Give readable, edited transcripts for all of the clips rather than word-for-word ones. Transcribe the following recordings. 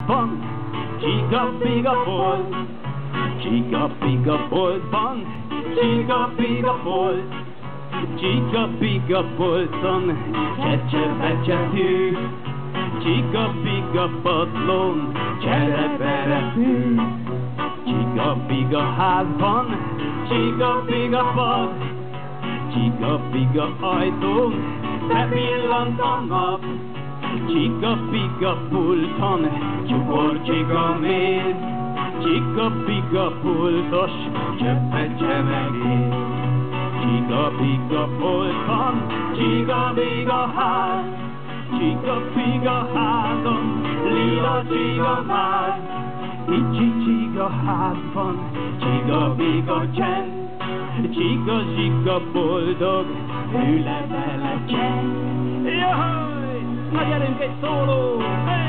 van, csiga-piga bolt. Csiga-piga boltban, csiga-piga bolt. Csiga-piga bolton, csecse-becsetű. Csiga-piga padlón, csere-beretű. Csiga-piga házban, csiga-piga pad. Csiga-piga ajtón, bepillant a nap. Csiga-piga pulton, csukor-csiga méz. Csiga-piga pultos, csöppe-csemegéz. Csiga-piga bolton, csiga-piga ház. Csiga-piga házon, lila csiga máz. Icsi-csiga házban, csiga-piga csend. Csiga-zsiga boldog, ül-e vele csend. Jaj! Na gyerünk egy szóló! Hey!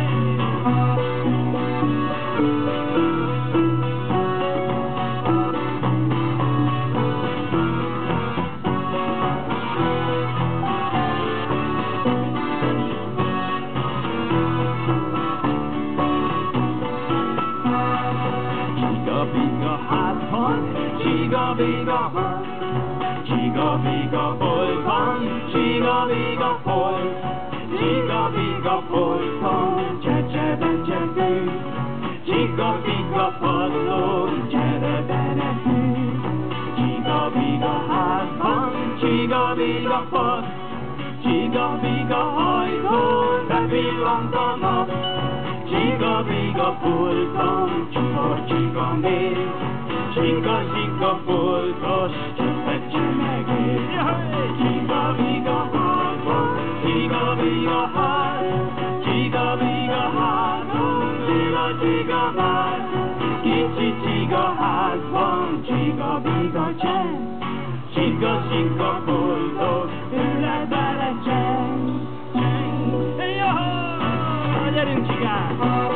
Csiga-piga házban, csiga-piga ház. Csiga-piga boltban, csiga-piga bolt. Csiga-piga bolton, csecse-becsetű. Csiga-piga padlón, csere-beretű. Csiga-piga házban, csiga-piga pad. Csiga-piga ajtón, bepillant a nap. Csiga-piga pulton, csukor-csiga méz. Csiga-zsiga boltos, csöppe-csemegéz. Csiga-piga házban, csiga-piga ház. Csiga-piga házon, lila csiga máz. Kicsi csiga házban, csiga-piga csend. Csiga-zsiga boldog, ül-e vele csend. Jaj, gyerünk csigák!